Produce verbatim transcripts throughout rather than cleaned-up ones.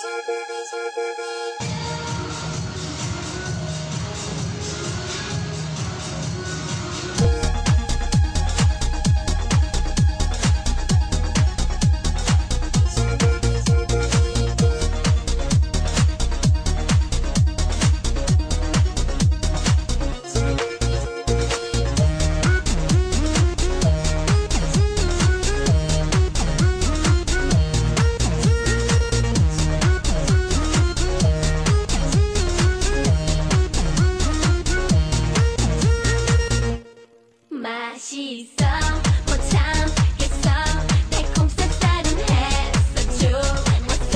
맛있어 못 참겠어 달콤 쌉싸름 했어 좋았어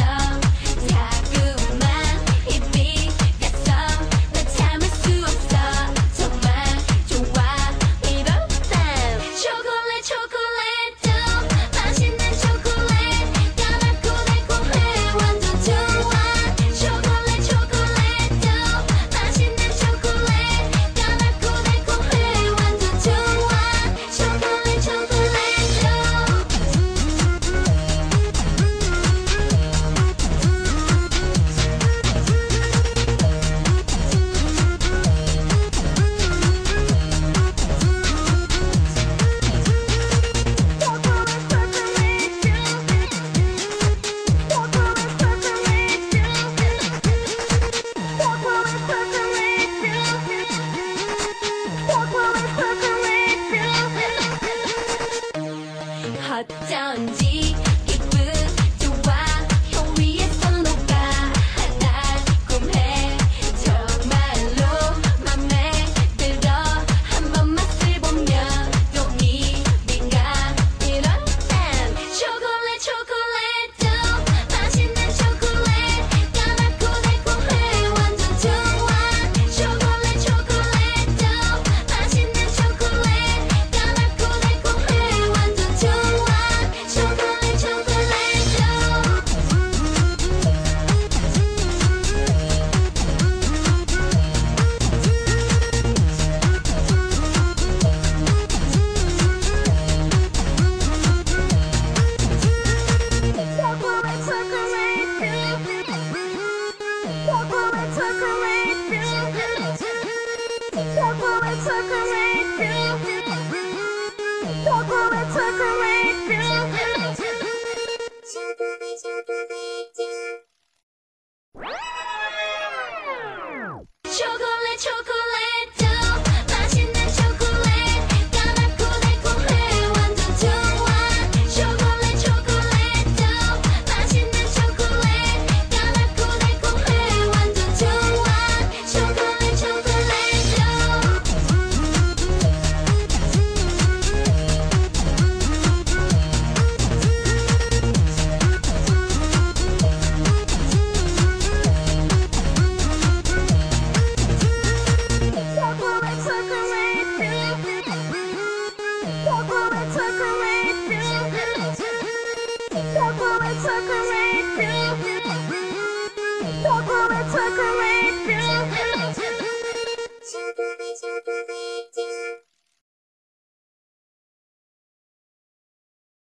자꾸만 입이 갔어 나 참을 수 없어 정말 좋아 이럴 땐 초콜릿 초콜릿도 맛있는 초콜릿 까맣고 달콤해 완전 좋아 초콜릿 초콜릿도 맛있는 초콜릿 까맣고 달콤해 완전 좋아 초콜릿 초콜릿도 어쩐지 기분 좋아 형 위에서 녹아 달콤해 정말로 맘에 들어 한번 맛을 보면 또 입인가 이럴 땐 초콜릿 초콜릿도 맛있는 초콜릿 까맣고 달콤해 완전 좋아 초콜릿 초콜릿도 맛있는 초콜릿 까맣고 달콤해 완전 좋아 초콜릿 초콜릿도 초콜릿 초콜릿도 맛있는 초콜릿 까맣고 달콤해 완전 좋아 초콜릿 초콜릿도 맛있는 초콜릿 까맣고 달콤해 완전 좋아 초콜릿 초콜릿도 chocolate, chocolate, chocolate, chocolate.